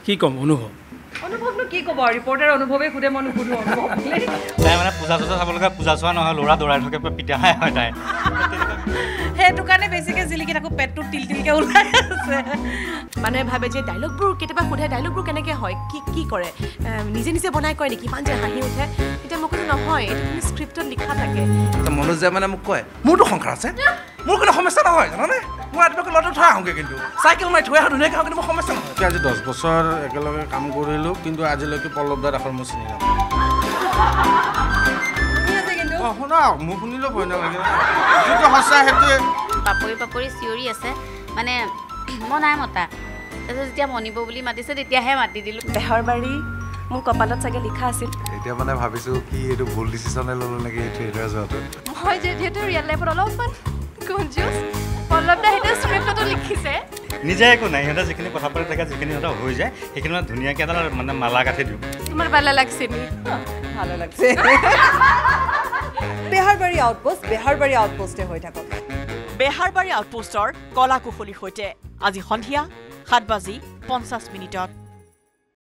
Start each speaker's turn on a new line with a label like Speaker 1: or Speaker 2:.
Speaker 1: কি কম অনুভৱ
Speaker 2: অনুভৱনো কি ক'ব ৰিপৰ্টাৰ অনুভৱে খুদে মন খুদু অনুভৱ
Speaker 3: তাই মানে পূজা চূজা চাব লগা পূজা চোৱা নহয় ল'ৰা দৌৰাই থাকে পিঠাই হয় তাই
Speaker 2: সেইটো কাৰণে বেছিকৈ জিলিকি থাকোঁ পেটটো তিল তিলকৈ ওলাই আছে
Speaker 4: মানে ভাবে যে ডাইলগবোৰ কেতিয়াবা সোধে ডাইলগবোৰ কেনেকৈ হয় কি কৰে নিজে নিজে বনাই কয় নেকি ইমান যে হাঁহি উঠে এতিয়া মোক নহয় এইটো কোনো স্ক্ৰিপ্টত লিখা থাকে
Speaker 5: মনোজে মানে মোক কয় মোৰতো সংসাৰ আছে মোৰ কোনো সমস্যা নহয় জানানে মই ৰাতিপুৱা ল'ৰাটো থৈ আহোঁগৈ কিন্তু চাইকেল মাৰি থৈ আহোঁ ধুনীয়াকৈ আহোঁ কিন্তু মোৰ সমস্যা নহয়
Speaker 6: আজি 10 বছৰ একেলগে কাম কৰিলোঁ কিন্তু আজিলৈকে পল্লৱদাৰ আখৰ মই চিনি নাপাওঁ শুনা মোক শুনিলেও ভয় নালাগে যিটো সঁচা সেইটোৱে
Speaker 7: পাপৰি চিঞৰি আছে মানে মই নাই মতা তাৰপিছত যেতিয়া মনিব বুলি মাতিছে তেতিয়াহে মাতি দিলোঁ
Speaker 4: বেহৰবাৰী মোৰ কপালত চাগে লিখা আছিল
Speaker 8: এতিয়া মানে ভাবিছোঁ কি এইটো ভুল ডিচিশ্যনে ল'লোঁ নেকি এই ট্ৰেইলাৰ যোৱাটো
Speaker 4: মই যিহেতু ৰিয়েল লাইফত অলপমান কনফিউজ পল্লৱদা সেইটো স্ক্ৰিপ্টতো লিখিছে
Speaker 3: নিজে একো নাই সিহঁতে যিখিনি কথা পাতি থাকে যিখিনি সিহঁতৰ হৈ যায় সেইখিনি মানে ধুনীয়াকৈ এটা মানে মালা গাঁঠি দিওঁ
Speaker 4: তোমাৰ ভালে লাগছে নি
Speaker 2: ভালো লাগছে বেহাৰবাৰী আউটপোষ্টে হৈ থাকক
Speaker 9: বেহাৰবাৰী আউটপোষ্টৰ কলা কুশলীৰ সৈতে আজি সন্ধিয়া 7:50